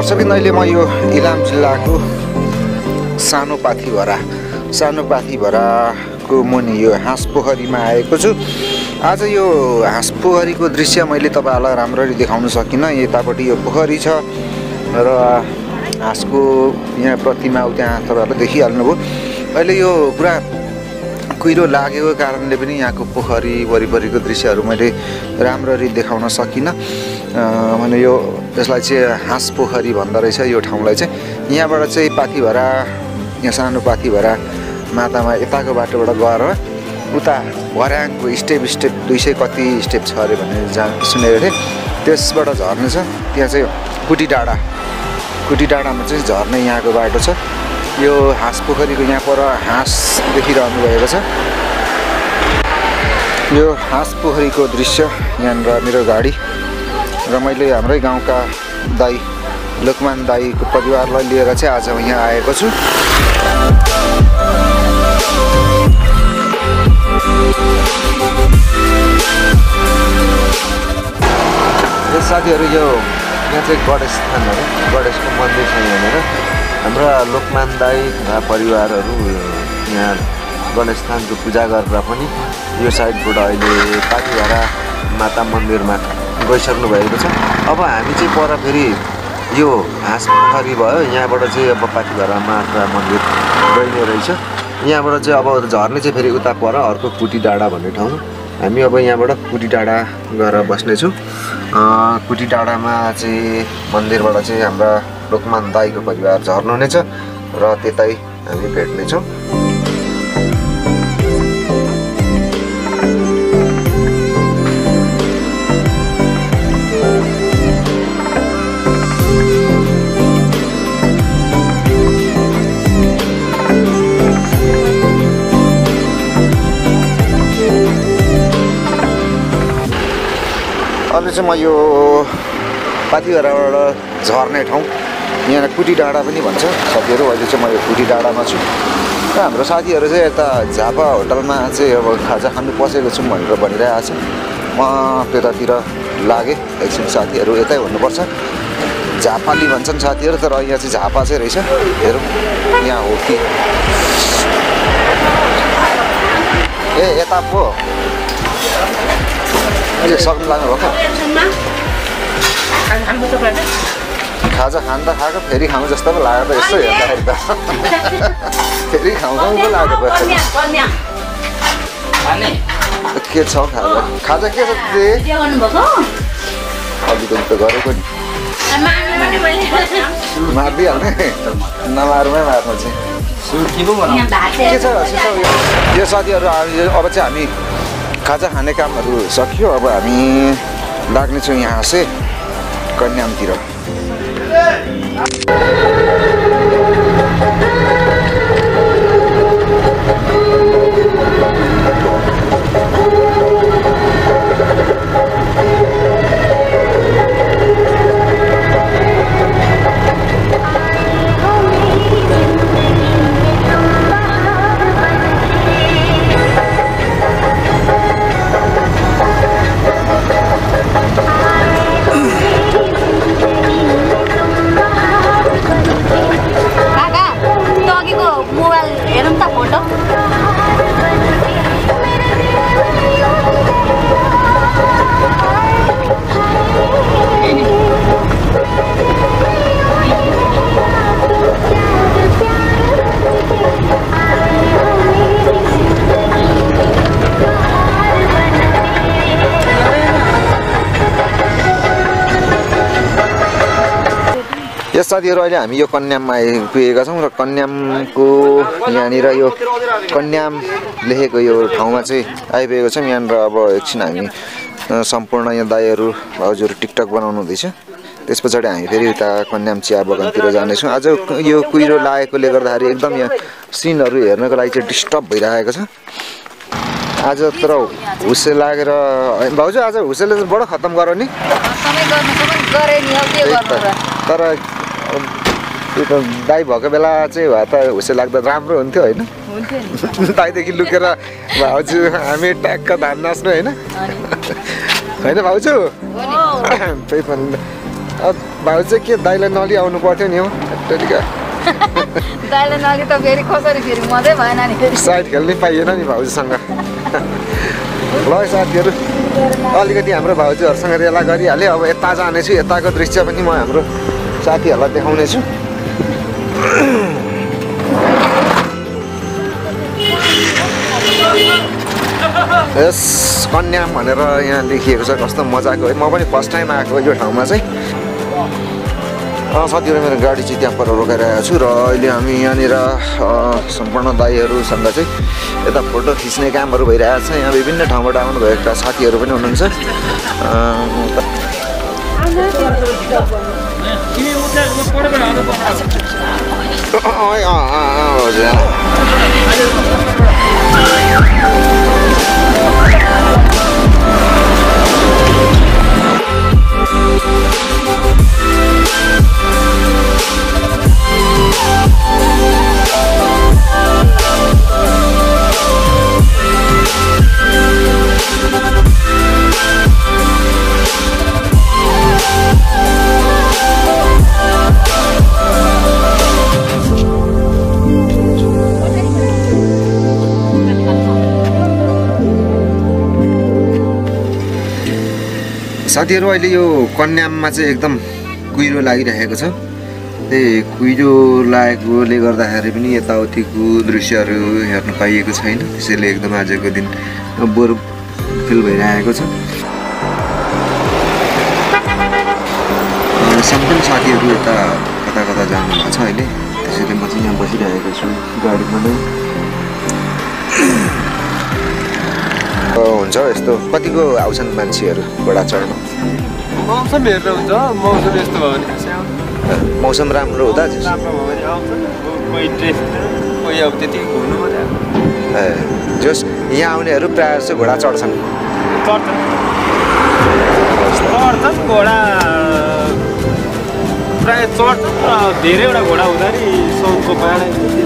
दर्शकबिन अहिले म यो इलाम जिल्लाको सानो पाथीभराको मुनि यो हाँस पोखरीमा आएको छु। आज यो हाँस पोखरीको दृश्य मैले तपाईहरुलाई राम्ररी देखाउन सकिनँ। यतापट्टि यो पोखरी छ र हाँसको यहाँ प्रतिमा त्यहाँ तपाईहरुले देखिहाल्नुभयो। अहिले यो पुरा कुहिरो लागेको कारणले पनि यहाँको पोखरी वरिपरिको दृश्यहरू मैले राम्ररी देखाउन सकिनँ। भने यो यसलाई चाहिँ हाँस पोखरी भन्दो रहेछ यो ठाउँलाई चाहिँ। यहाँबाट चाहिँ पाथीभरा यहाँ सानो पाथीभरा मातामा यताको बाटोबाट गएर उता भर्याङको स्टेप 200 कति स्टेप छ अरे भन्ने सुनेको थिएँ। त्यसबाट झर्ने छ। त्यहाँ चाहिँ कुटीडाडामा चाहिँ झर्ने यहाँको बाटो छ। यो हाँस पोखरीको यहाँ पर हाँस देखिरहनु भएको छ। यो हाँस पोखरीको दृश्य यहाँनिर मेरो गाडी र मैले हाम्रै गाउँका दाई लोकमान दाईको परिवारलाई लिएर चाहिँ आज यहाँ आएको छु। साथीहरू यो यहाँ चाहिँ गणेश स्थान हो, गणेशको मन्दिर छ यहाँनिर। हाम्रा लोकमान दाई र परिवारहरू यहाँ गणेश स्थानको पूजा गरेर पनि यो साइडबाट अहिले पाथीभरा माता मन्दिरमा गइसक्नु भएको छ। अब हामी चाहिँ पर फेरि यो हाँस पोखरी भयो, यहाँबाट चाहिँ अब पाथीभरा माता मन्दिर गइने रहेछ। यहाँबाट चाहिँ अब झर्ने चाहिँ फेरि उता पर अर्को कुटीडाडा भन्ने ठाउँ। हामी अब यहाँबाट कुटीडाडा गएर बस्नेछौँ। कुटीडाडामा चाहिँ मन्दिरबाट चाहिँ हाम्रा लोकमान दाईको परिवार झर्नुहुनेछ र त्यतै हामी भेट्नेछौँ। अहिले चाहिँ म यो पाथीभराबाट झर्ने ठाउँ यहाँ कुटीडाडा पनि भन्छ साथीहरू। अहिले चाहिँ म यो कुटीडाडामा छु र हाम्रो साथीहरू चाहिँ यता झापा होटलमा चाहिँ अब खाजा खानु पसेको छौँ भनेर भनिरहेको छ। म त्यतातिर लागेँ एकछिन। साथीहरू यतै हुनुपर्छ, झापाली भन्छन् साथीहरू, तर यहाँ चाहिँ झापा चाहिँ रहेछ। हेरौँ यहाँ हो कि यता पो सक्नु लाग्नुभएको। खाजा खाँदा खाएको फेरि खानु जस्तो पो लाग्यो त यस्तो हेर्दाखेरि त। फेरि खाउँ पो लाग्यो के छ खाजा के छ अलिकति त गरेको नि मारिदिइहाल्ने नमारुमै मार्नु चाहिँ के छ। यो साथीहरू अब चाहिँ हामी खाजा खाने कामहरू सकियो। अब हामी लाग्नेछौँ यहाँ चाहिँ कन्यामतिर। यस साथीहरू अहिले हामी यो कन्याममा आइपुगेका छौँ र कन्यामको यहाँनिर यो कन्याम लेखेको यो ठाउँमा चाहिँ आइपुगेको छौँ। यहाँनिर अब एकछिन हामी सम्पूर्ण यहाँ दाईहरू भाउजूहरू टिकटक बनाउनु हुँदैछ। त्यस पछाडि हामी फेरि उता कन्याम चिया बगानतिर जानेछौँ। आज यो कुहिरो लागेकोले गर्दाखेरि एकदम यहाँ सिनहरू हेर्नको लागि चाहिँ डिस्टर्ब भइरहेको छ आज। तर हुस्से लागेर भाउजू आज हुस्सेले चाहिँ बडो खत्तम गर नि। तर त्यो त दाई भएको बेला चाहिँ भए त हुस्से लाग्दा राम्रो हुन्थ्यो होइन? दाईदेखि लुकेर भाउजू हामी ट्याक्क धान नाच्नु होइन? होइन भाउजू? भाउ चाहिँ के दाइलाई नलि आउनु पर्थ्यो नि हौ दाइलाई नलि त फेरि कसरी फेरि मजै भएन नि फेरि साइड खेल्नै पाइएन नि भाउजूसँग ल साथीहरू अलिकति हाम्रो भाउजूहरूसँग रेला गरिहालेँ अब यता जानेछु यताको दृश्य पनि म हाम्रो साथीहरूलाई देखाउनेछु यस कन्याम भनेर यहाँ लेखिएको छ कस्तो मजाको है म पनि फर्स्ट टाइम आएको यो ठाउँमा चाहिँ साथीहरू मेरो गाडी चाहिँ त्यहाँ पर रोकाइरहेको छु र अहिले हामी यहाँनिर सम्पूर्ण दाइहरूसँग चाहिँ यता फोटो खिच्ने कामहरू भइरहेको छ यहाँ विभिन्न ठाउँबाट आउनुभएका साथीहरू पनि हुनुहुन्छ साथीहरू अहिले यो कन्याममा चाहिँ एकदम कुहिरो लागिरहेको छ त्यही कुहिरो लागेकोले गर्दाखेरि पनि यताउतिको दृश्यहरू हेर्न पाइएको छैन त्यसैले एकदम आजको दिन बोर फिल भइरहेको छ सम्पूर्ण साथीहरू यता कता कता जानुभएको छ अहिले त्यसैले म चाहिँ यहाँ बसिरहेको छु गाडीमा नै हुन्छ यस्तो कतिको आउँछन् मान्छेहरू घोडा चढ्न मौसम हेरेर हुन्छ मौसम यस्तो भयो भने मौसम राम्रो हुँदा राम्रो भयो भने आउँछन् कोही ड्रेस कोही अब त्यति घुम्नु मात्रै ए जस यहाँ आउनेहरू प्रायः जस्तो घोडा चढ्छन् चढ्छन् घोडा प्रायः चढ्छन् र धेरैवटा घोडा हुँदाखेरि सौको पाहाड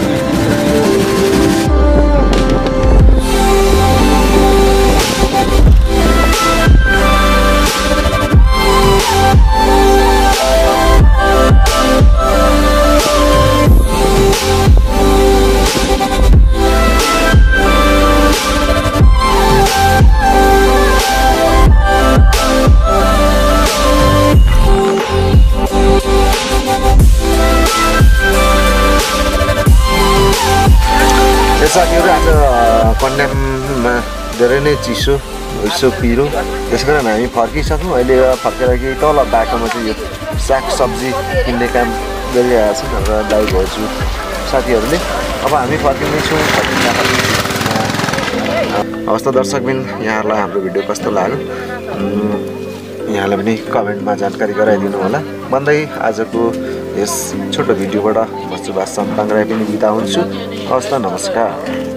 साथीहरू आज कन्याममा धेरै नै चिसो यसो पिरो त्यस कारण हामी फर्किसक्यौँ अहिले फर्केर कि तल बाटोमा चाहिँ यो साग सब्जी किन्ने काम गरिरहेका छन् हाम्रो दाइ भाउजू साथीहरूले अब हामी फर्किँदैछौँ हवस् त दर्शकबिन यहाँहरूलाई हाम्रो भिडियो कस्तो लाग्यो यहाँलाई पनि कमेन्टमा जानकारी गराइदिनु होला भन्दै आजको यस छोटो भिडियोबाट म सुवास सम्पाङ राई पनि बिदा हुन्छु हवस् त नमस्कार।